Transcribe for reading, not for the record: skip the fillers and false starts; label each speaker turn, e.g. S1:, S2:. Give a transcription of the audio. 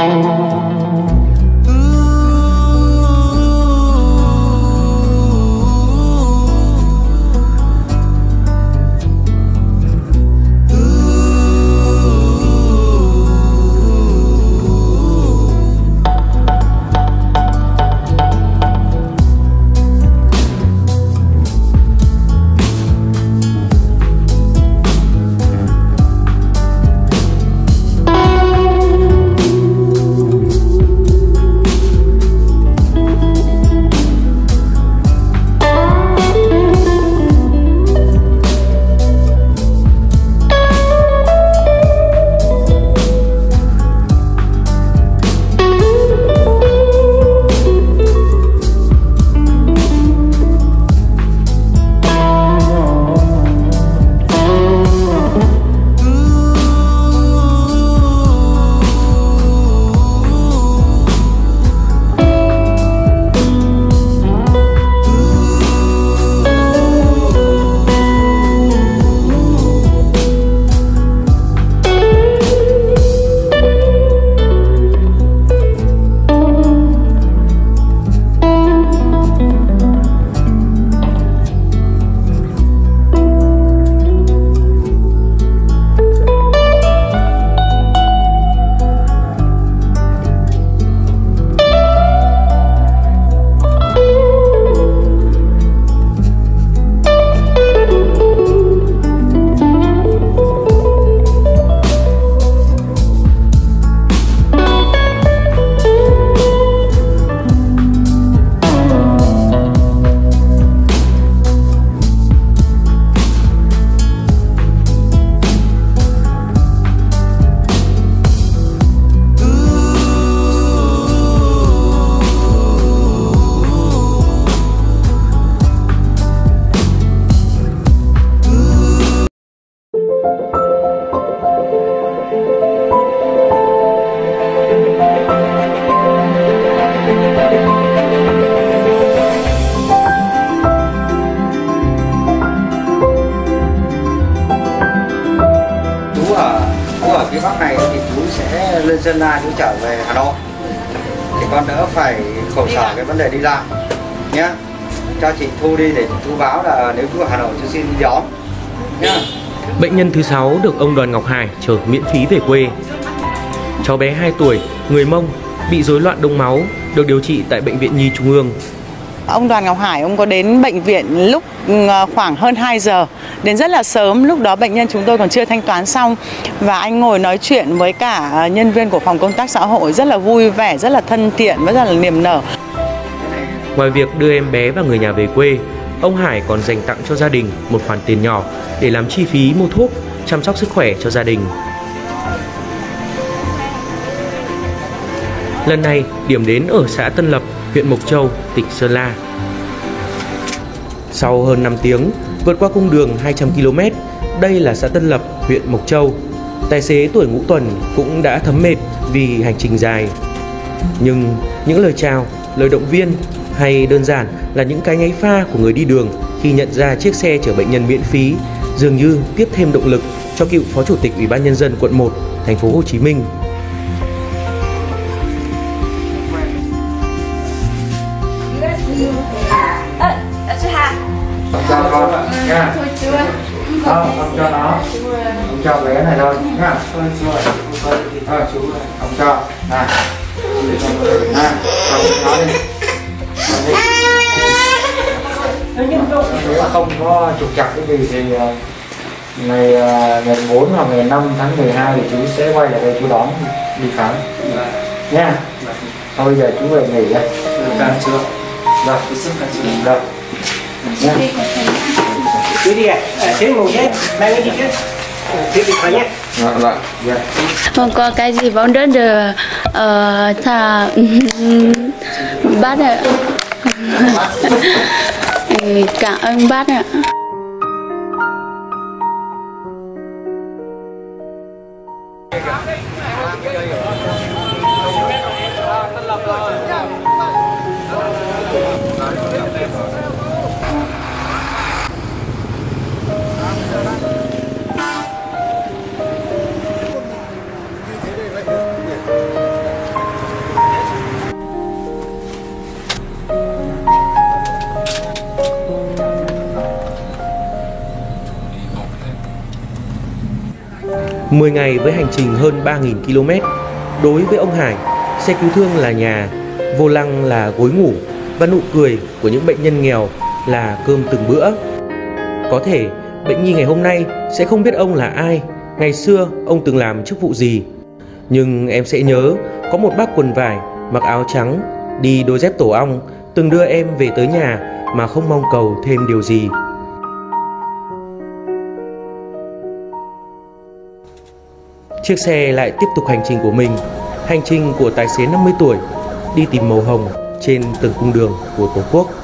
S1: phía Bắc này thì chú sẽ lên Sơn La, chú trở về Hà Nội thì con đỡ phải khổ sở cái vấn đề đi lại nhá. Cho chị Thu đi để chị Thu báo là nếu chú ở Hà Nội chú xin đi đón nhá.
S2: Bệnh nhân thứ 6 được ông Đoàn Ngọc Hải chở miễn phí về quê. Cháu bé 2 tuổi, người Mông, bị rối loạn đông máu, được điều trị tại Bệnh viện Nhi Trung ương.
S3: Ông Đoàn Ngọc Hải, ông có đến bệnh viện lúc khoảng hơn 2 giờ, đến rất là sớm, lúc đó bệnh nhân chúng tôi còn chưa thanh toán xong. Và anh ngồi nói chuyện với cả nhân viên của phòng công tác xã hội rất là vui vẻ, rất là thân thiện và rất là niềm nở.
S2: Ngoài việc đưa em bé và người nhà về quê, ông Hải còn dành tặng cho gia đình một khoản tiền nhỏ để làm chi phí mua thuốc, chăm sóc sức khỏe cho gia đình. Lần này, điểm đến ở xã Tân Lập, huyện Mộc Châu, tỉnh Sơn La. Sau hơn 5 tiếng, vượt qua cung đường 200 km, đây là xã Tân Lập, huyện Mộc Châu. Tài xế tuổi ngũ tuần cũng đã thấm mệt vì hành trình dài. Nhưng những lời chào, lời động viên hay đơn giản là những cái nháy pha của người đi đường khi nhận ra chiếc xe chở bệnh nhân miễn phí dường như tiếp thêm động lực cho cựu Phó Chủ tịch Ủy ban Nhân dân quận 1, thành phố Hồ Chí Minh.
S1: Không cho con nha. Không cho nó. Không cho bé này thôi nha. Thôi chú không cho. Này. Không nó đi. Nếu mà không có trục trặc cái gì thì ngày 4 hoặc ngày 5 tháng 12 thì chú sẽ quay lại đây chú đón đi khám nha. Thôi bây giờ chú về nghỉ đây. Khám chưa? Rồi, rồi.
S4: Chú đi ạ, thế ngồi nhé, mang cái gì chứ? Thế đi khỏi nhé.
S5: Không có cái gì vẫn rất được thà bác ạ. Cảm ơn bác ạ.
S2: 10 ngày với hành trình hơn 3.000 km, đối với ông Hải, xe cứu thương là nhà, vô lăng là gối ngủ và nụ cười của những bệnh nhân nghèo là cơm từng bữa. Có thể bệnh nhi ngày hôm nay sẽ không biết ông là ai, ngày xưa ông từng làm chức vụ gì, nhưng em sẽ nhớ có một bác quần vải, mặc áo trắng, đi đôi dép tổ ong, từng đưa em về tới nhà mà không mong cầu thêm điều gì. Chiếc xe lại tiếp tục hành trình của mình, hành trình của tài xế 50 tuổi đi tìm màu hồng trên từng cung đường của Tổ quốc.